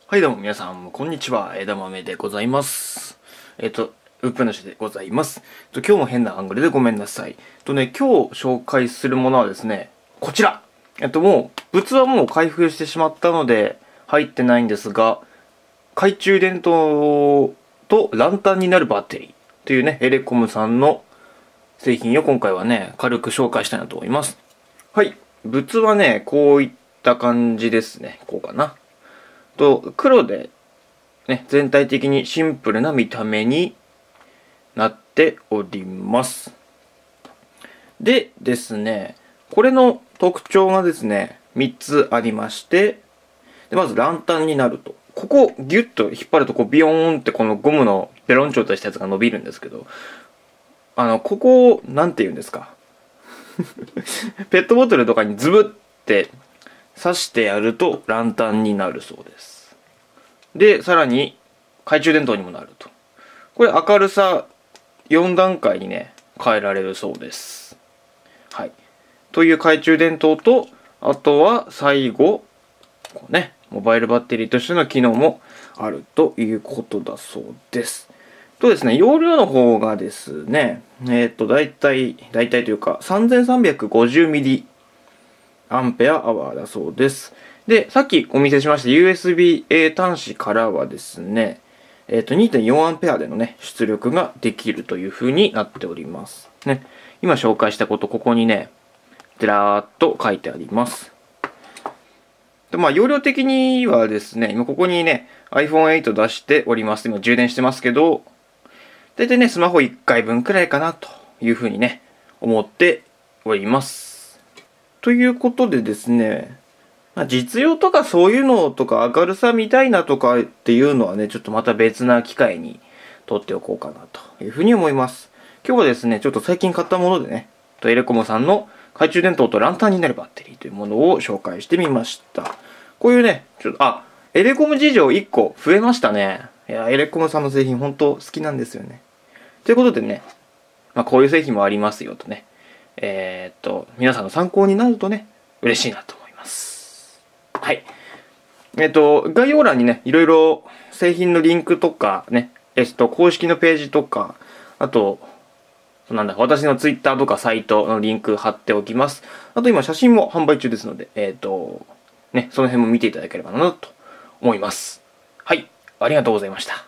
はいどうも皆さん、こんにちは。枝豆でございます。うっぷなしでございます。今日も変なアングルでごめんなさい。今日紹介するものはですね、こちら。もう、物はもう開封してしまったので、入ってないんですが、懐中電灯とランタンになるバッテリーというね、エレコムさんの製品を今回はね、軽く紹介したいなと思います。はい。物はね、こういった感じですね。こうかな。黒で、ね、全体的にシンプルな見た目になっております。でですね、これの特徴がですね、3つありまして、でまずランタンになると。ここギュッと引っ張るとビヨーンってこのゴムのペロンチョとしたやつが伸びるんですけど、ここを、なんて言うんですか。ペットボトルとかにズブって刺してやるとランタンになるそうです。で、さらに懐中電灯にもなると。これ明るさ4段階にね、変えられるそうです。はい。という懐中電灯と、あとは最後、こうね、モバイルバッテリーとしての機能もあるということだそうです。とですね、容量の方がですね、だいたいというか、3350mAhだそうです。で、さっきお見せしました USB-A 端子からはですね、2.4A でのね、出力ができるという風になっております。ね。今紹介したこと、ここにね、ずらーっと書いてあります。で、容量的にはですね、今ここにね、iPhone 8出しております。今充電してますけど、だいたいね、スマホ1回分くらいかなという風にね、思っております。ということでですね、実用とかそういうのとか明るさ見たいなとかっていうのはね、ちょっとまた別な機会に撮っておこうかなというふうに思います。今日はですね、ちょっと最近買ったものでね、エレコムさんの懐中電灯とランタンになるバッテリーというものを紹介してみました。こういうね、エレコム事情1個増えましたね。いや、エレコムさんの製品本当好きなんですよね。ということでね、こういう製品もありますよとね、皆さんの参考になるとね、嬉しいなと思います。はい。概要欄にね、いろいろ製品のリンクとかね、公式のページとか、あと、私のツイッターとかサイトのリンク貼っておきます。あと今写真も販売中ですので、その辺も見ていただければなと思います。はい。ありがとうございました。